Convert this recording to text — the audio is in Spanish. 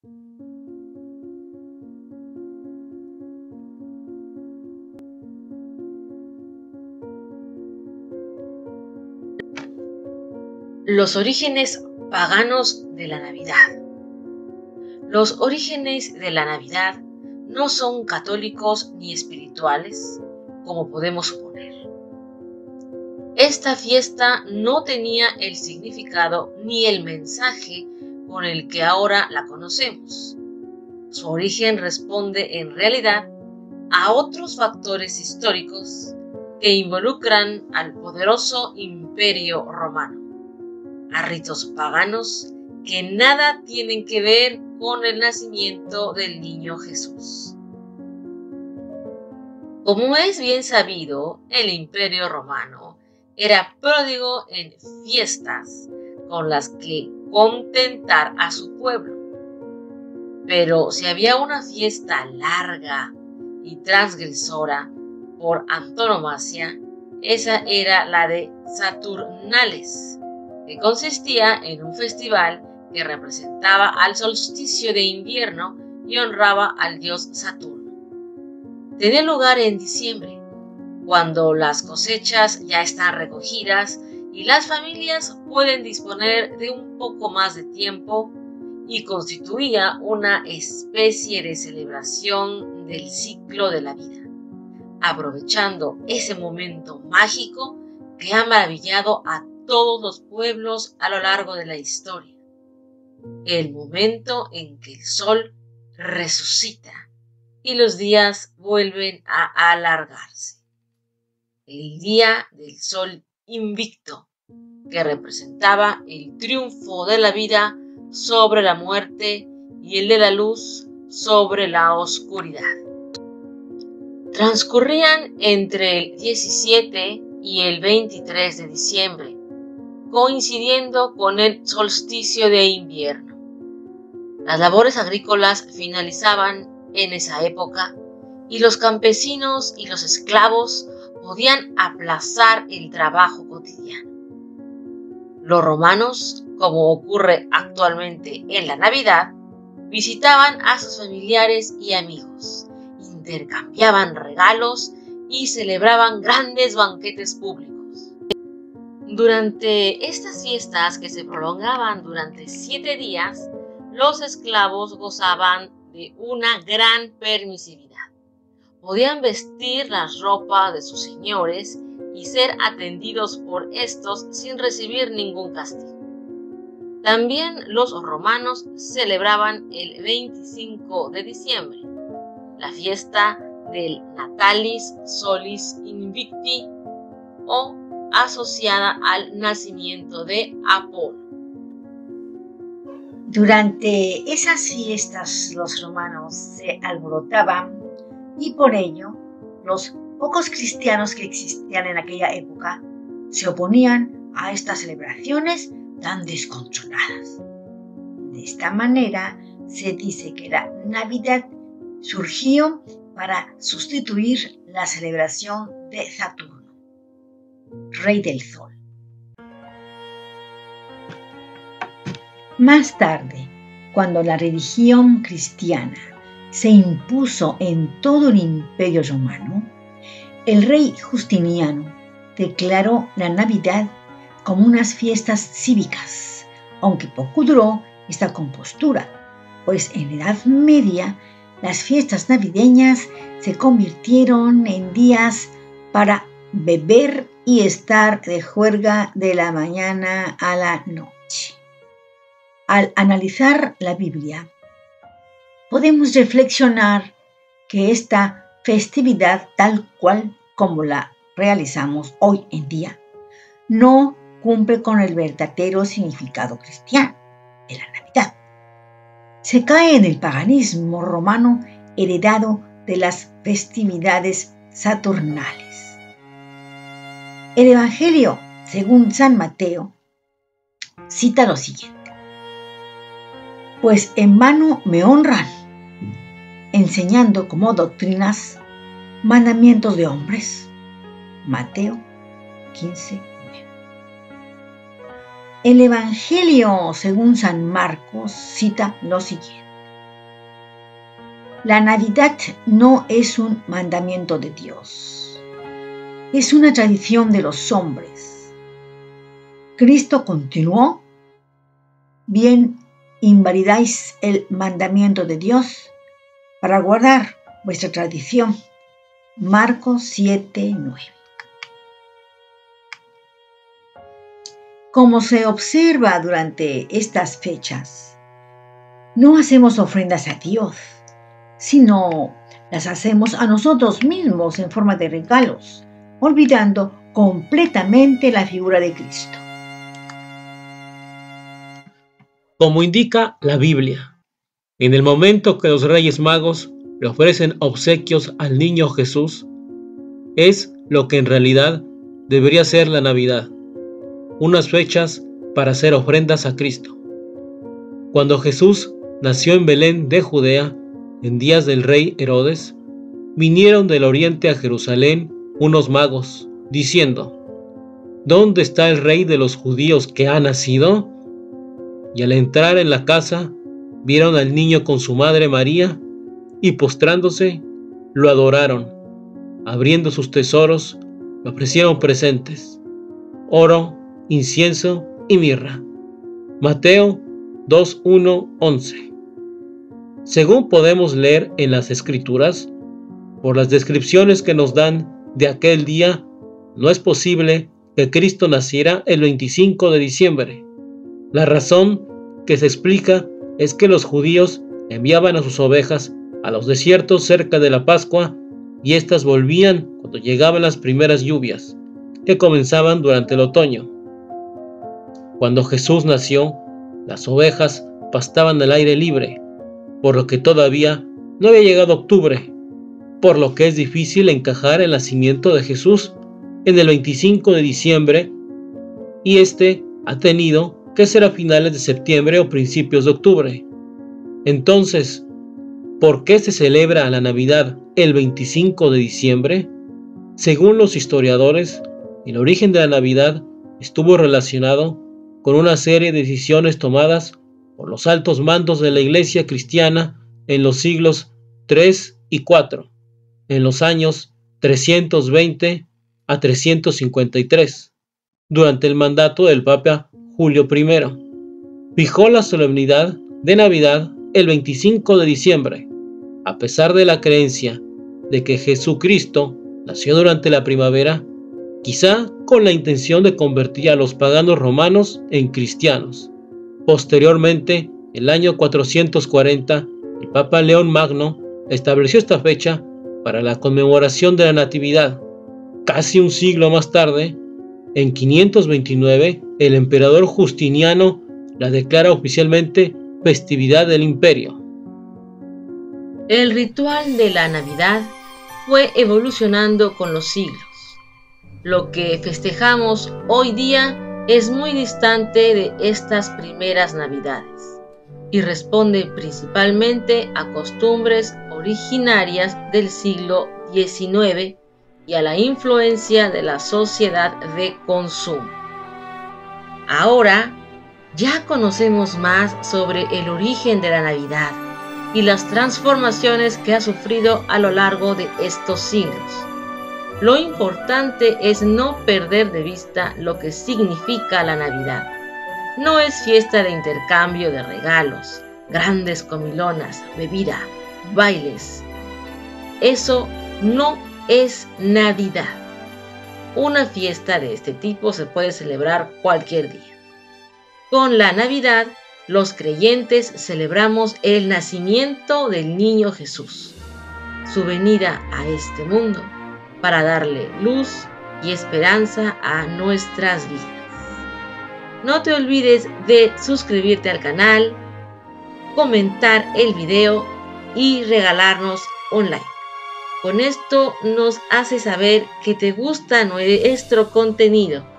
Los orígenes paganos de la Navidad. Los orígenes de la Navidad no son católicos ni espirituales, como podemos suponer. Esta fiesta no tenía el significado ni el mensaje con el que ahora la conocemos. Su origen responde en realidad a otros factores históricos que involucran al poderoso Imperio Romano, a ritos paganos que nada tienen que ver con el nacimiento del niño Jesús. Como es bien sabido, el Imperio Romano era pródigo en fiestas con las que contentar a su pueblo. Pero si había una fiesta larga y transgresora por antonomasia, esa era la de Saturnales, que consistía en un festival que representaba al solsticio de invierno y honraba al dios Saturno. Tenía lugar en diciembre, cuando las cosechas ya están recogidas y las familias pueden disponer de un poco más de tiempo, y constituía una especie de celebración del ciclo de la vida, aprovechando ese momento mágico que ha maravillado a todos los pueblos a lo largo de la historia, el momento en que el sol resucita y los días vuelven a alargarse. El día del sol invicto, que representaba el triunfo de la vida sobre la muerte y el de la luz sobre la oscuridad. Transcurrían entre el 17 y el 23 de diciembre, coincidiendo con el solsticio de invierno. Las labores agrícolas finalizaban en esa época y los campesinos y los esclavos podían aplazar el trabajo cotidiano. Los romanos, como ocurre actualmente en la Navidad, visitaban a sus familiares y amigos, intercambiaban regalos y celebraban grandes banquetes públicos. Durante estas fiestas, que se prolongaban durante 7 días, los esclavos gozaban de una gran permisividad. Podían vestir las ropas de sus señores y ser atendidos por estos sin recibir ningún castigo. También los romanos celebraban el 25 de diciembre, la fiesta del Natalis Solis Invicti, o asociada al nacimiento de Apolo. Durante esas fiestas los romanos se alborotaban y por ello los pocos cristianos que existían en aquella época se oponían a estas celebraciones tan descontroladas. De esta manera se dice que la Navidad surgió para sustituir la celebración de Saturno, rey del sol. Más tarde, cuando la religión cristiana se impuso en todo el Imperio Romano, el rey Justiniano declaró la Navidad como unas fiestas cívicas, aunque poco duró esta compostura, pues en la Edad Media las fiestas navideñas se convirtieron en días para beber y estar de juerga de la mañana a la noche. Al analizar la Biblia, podemos reflexionar que esta festividad, tal cual como la realizamos hoy en día, no cumple con el verdadero significado cristiano de la Navidad. Se cae en el paganismo romano heredado de las festividades saturnales. El Evangelio, según San Mateo, cita lo siguiente: pues en vano me honran, enseñando como doctrinas mandamientos de hombres. Mateo 15:9. El Evangelio, según San Marcos, cita lo siguiente: La Navidad no es un mandamiento de Dios, es una tradición de los hombres. Cristo continuó: bien invalidáis el mandamiento de Dios para guardar vuestra tradición. Marcos 7:9. Como se observa durante estas fechas, no hacemos ofrendas a Dios, sino las hacemos a nosotros mismos en forma de regalos, olvidando completamente la figura de Cristo. Como indica la Biblia, en el momento que los Reyes Magos le ofrecen obsequios al niño Jesús, es lo que en realidad debería ser la Navidad, unas fechas para hacer ofrendas a Cristo. Cuando Jesús nació en Belén de Judea, en días del rey Herodes, vinieron del oriente a Jerusalén unos magos, diciendo: ¿Dónde está el rey de los judíos que ha nacido? Y al entrar en la casa, vieron al niño con su madre María, y postrándose, lo adoraron. Abriendo sus tesoros, le ofrecieron presentes: oro, incienso y mirra. Mateo 2:1-11. Según podemos leer en las Escrituras, por las descripciones que nos dan de aquel día, no es posible que Cristo naciera el 25 de diciembre. La razón que se explica es que los judíos enviaban a sus ovejas a los desiertos cerca de la Pascua, y éstas volvían cuando llegaban las primeras lluvias, que comenzaban durante el otoño. Cuando Jesús nació, las ovejas pastaban al aire libre, por lo que todavía no había llegado octubre, por lo que es difícil encajar el nacimiento de Jesús en el 25 de diciembre, y este ha tenido que ser a finales de septiembre o principios de octubre. Entonces, ¿por qué se celebra la Navidad el 25 de diciembre? Según los historiadores, el origen de la Navidad estuvo relacionado con una serie de decisiones tomadas por los altos mandos de la Iglesia cristiana en los siglos III y IV, en los años 320 a 353, durante el mandato del Papa Julio I. Fijó la solemnidad de Navidad el 25 de diciembre, a pesar de la creencia de que Jesucristo nació durante la primavera, quizá con la intención de convertir a los paganos romanos en cristianos. Posteriormente, en el año 440, el Papa León Magno estableció esta fecha para la conmemoración de la Natividad. Casi un siglo más tarde, en 529, el emperador Justiniano la declara oficialmente festividad del imperio. El ritual de la Navidad fue evolucionando con los siglos. Lo que festejamos hoy día es muy distante de estas primeras Navidades y responde principalmente a costumbres originarias del siglo XIX y a la influencia de la sociedad de consumo. Ahora ya conocemos más sobre el origen de la Navidad y las transformaciones que ha sufrido a lo largo de estos siglos. Lo importante es no perder de vista lo que significa la Navidad. No es fiesta de intercambio de regalos, grandes comilonas, bebida, bailes. Eso no es Navidad. Una fiesta de este tipo se puede celebrar cualquier día. Con la Navidad, los creyentes celebramos el nacimiento del niño Jesús, su venida a este mundo para darle luz y esperanza a nuestras vidas. No te olvides de suscribirte al canal, comentar el video y regalarnos un like. Con esto nos hace saber que te gusta nuestro contenido.